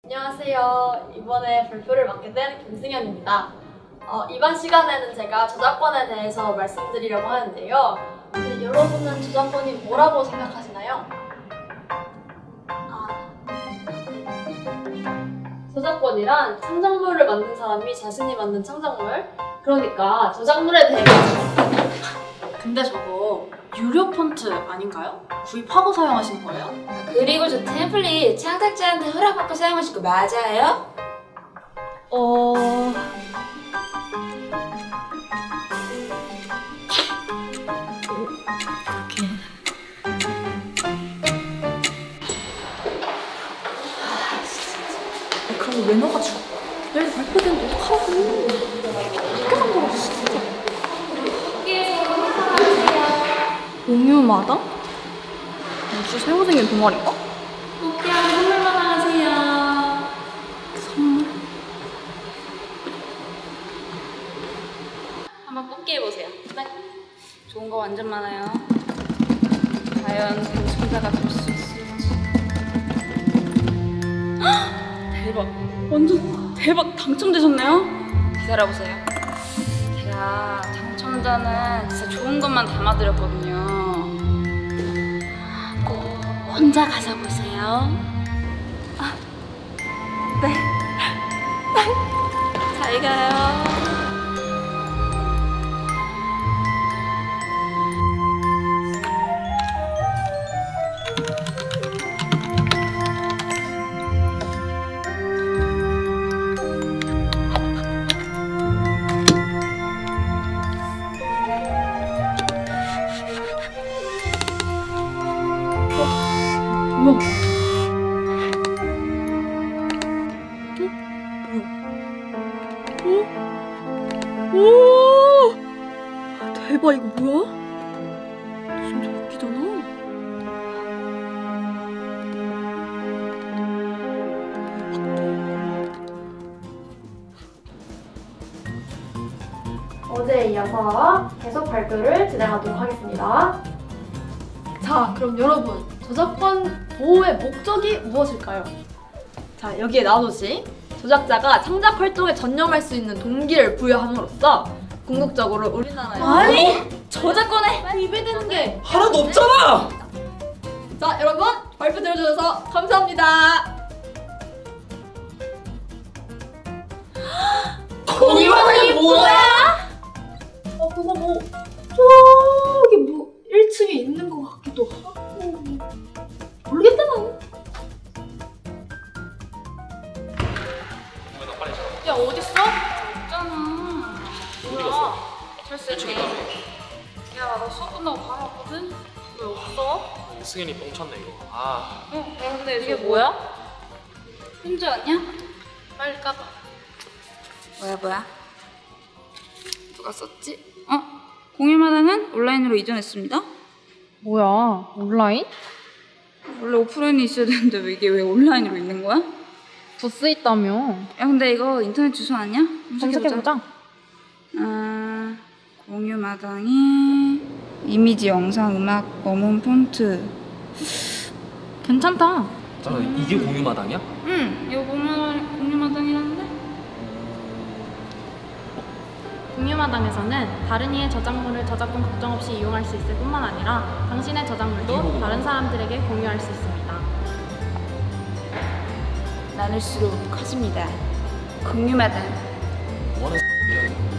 안녕하세요. 이번에 발표를 맡게 된 김승현입니다. 이번 시간에는 제가 저작권에 대해서 말씀드리려고 하는데요. 여러분은 저작권이 뭐라고 생각하시나요? 저작권이란 창작물을 만든 사람이 자신이 만든 창작물, 그러니까 저작물에 대해. 근데 저거 유료 폰트 아닌가요? 구입하고 사용하시는 거예요? 그리고 저 템플릿 창작자한테 허락받고 사용하신 거 맞아요? 그런 거 왜 넣어가지고 내일 발표되는데 어떡하고. 학교만 걸었어 진짜. 공유마당? 무슨 새로 생긴 동아리인가? 꽃게하고 선물 받아가세요. 선물? 한번 뽑기 해보세요. 네. 좋은 거 완전 많아요. 과연 당첨자가 될 수 있을지. 대박! 완전 대박! 당첨되셨네요? 기다려보세요. 제가 당첨자는 진짜 좋은 것만 담아드렸거든요. 꼭 혼자 가서 보세요. 네. 잘 가요. 우와. 오! 대박, 이거 뭐야? 진짜 웃기잖아. 어제에 이어서 계속 발표를 진행하도록 하겠습니다. 자, 그럼 여러분, 저작권 보호의 목적이 무엇일까요? 자, 여기에 나오듯이 저작자가 창작 활동에 전념할 수 있는 동기를 부여함으로써 궁극적으로 우리나라에 아니! 저작권에 위배되는 게 하나도 없잖아! 자, 여러분 발표 들어주셔서 감사합니다. 공유마당이 뭐야? 그거 뭐 저기 뭐 1층에 있는 것 같기도 하고 모르겠다 나는. 야, 어딨어? 없잖아. 뭐야? 철수했네. 야, 나 수업 끝나고 바로 왔거든? 왜 없어? 승현이 뻥쳤네 이거. 야, 근데 이게 뭐야? 혼자 왔냐? 빨리 까봐. 뭐야? 누가 썼지? 공유마당은 온라인으로 이전했습니다. 뭐야, 온라인? 원래 오프라인이 있어야 되는데 이게 왜 온라인으로 있는 거야? 부스 있다며. 야, 근데 이거 인터넷 주소 아니야? 검색해보자. 공유마당이 이미지, 영상, 음악, 원문, 폰트. 괜찮다. 잠깐 이게 공유마당이야? 응, 이거 공유마당이라는데? 공유마당에서는 다른 이의 저작물을 저작권 걱정 없이 이용할 수 있을 뿐만 아니라 당신의 저작물도 다른 사람들에게 공유할 수 있습니다. 나눌수록 커집니다. 공유마당. 뭐하는